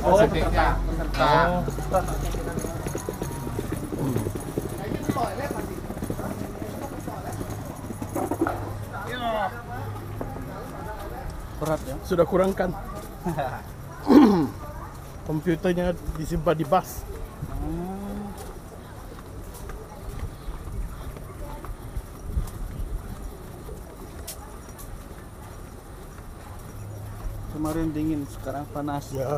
Berat ya? Sudah kurangkan. Komputernya disimpan di bus. Kemarin dingin, sekarang panas. Ya.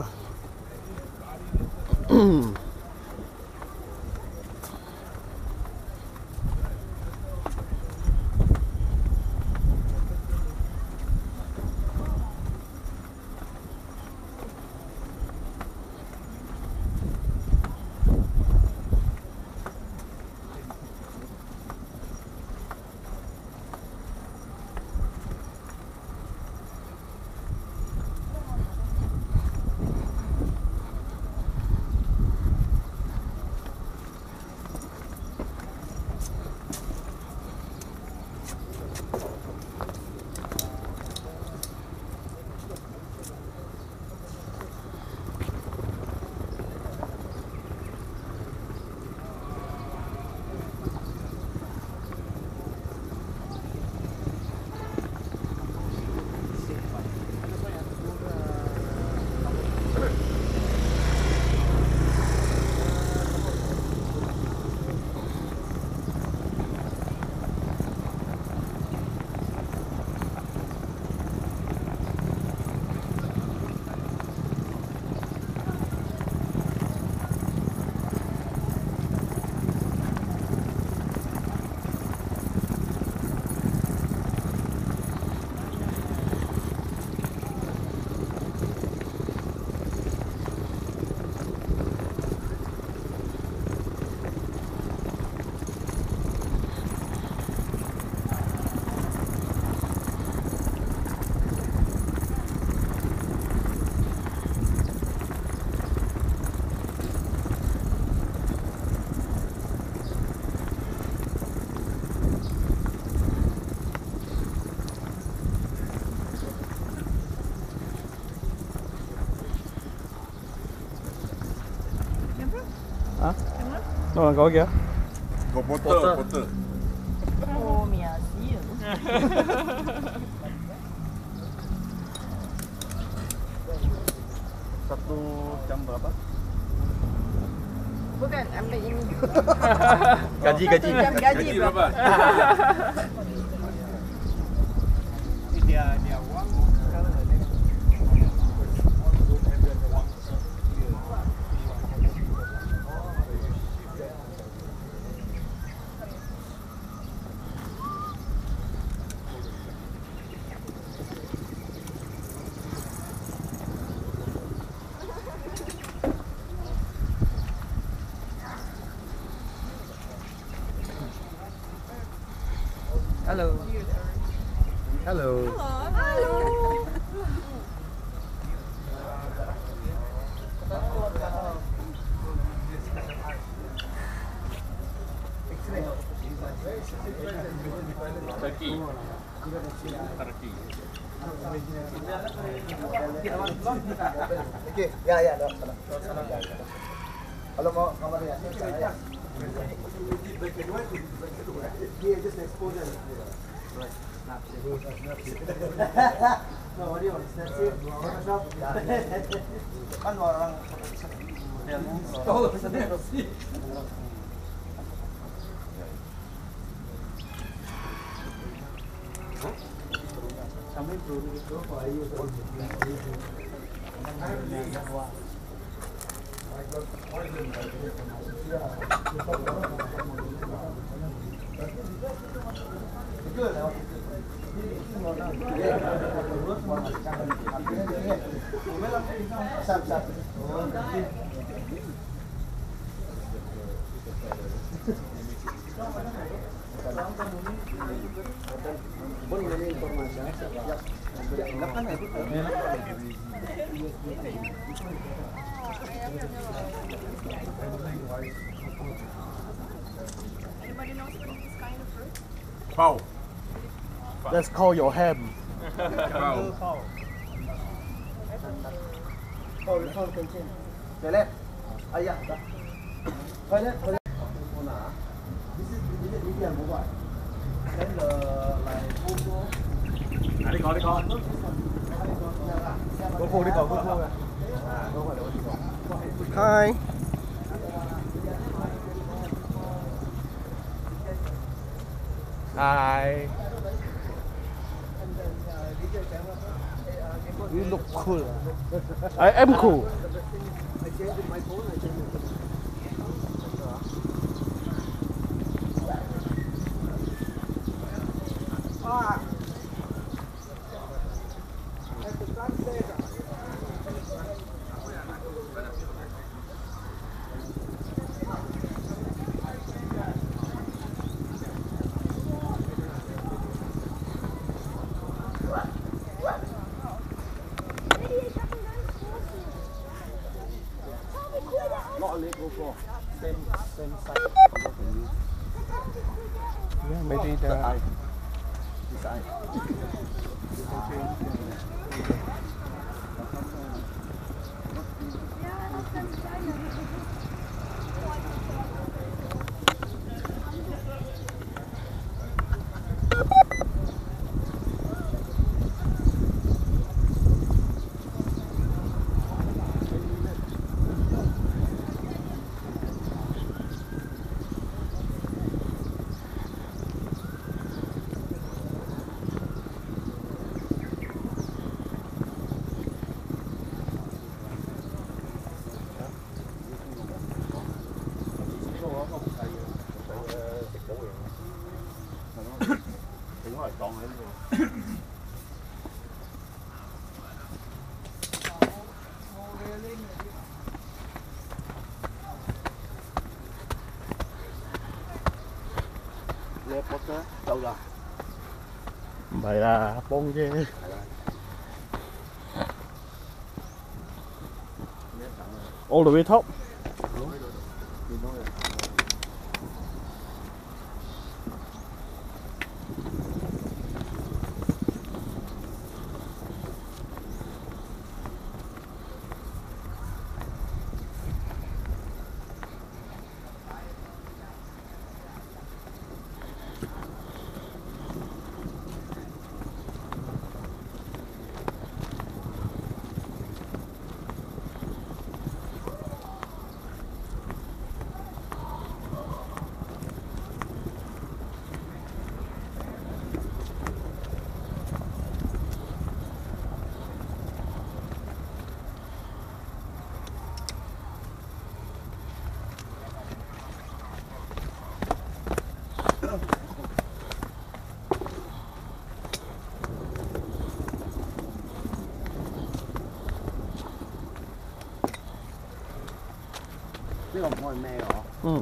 Oh, kau kira? Kau porter. Oh, miasi. Satu jam berapa? Bukan, ambil ini. Gaji. Gaji berapa? Dia uang. Hello. Turkey. Okay, ya, kalau mau kamar ya. Dia just expose it. No, what do you want? Snap it? Photoshop? Kan orang sampai produk itu ayo Anybody knows what this kind of fruit? Pau. Let's call your ham. Pau. Oh, the phone can change. Toilet. Ah, yeah. Toilet. Toilet. This is India mobile. Then the like GoPro. Đi con, đi con. GoPro đi còn GoPro nè. Hi. Hi. You look cool. I am cool. Yeah, maybe the Đúng rồi, còn đấy luôn. Lê Potter đâu rồi? vậy là bông ghê. All the way top. Biết không ngồi mè hả? Ừ.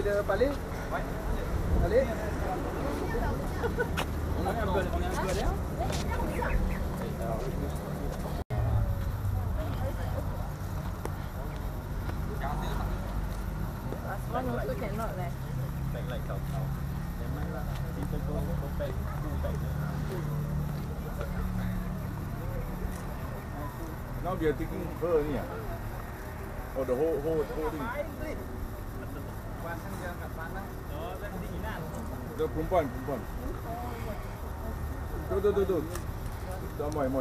the Palais? Palais? Last one also cannot leh. Now we are taking her only. Oh, the whole thing. The perempuan. Tu. Dah moi.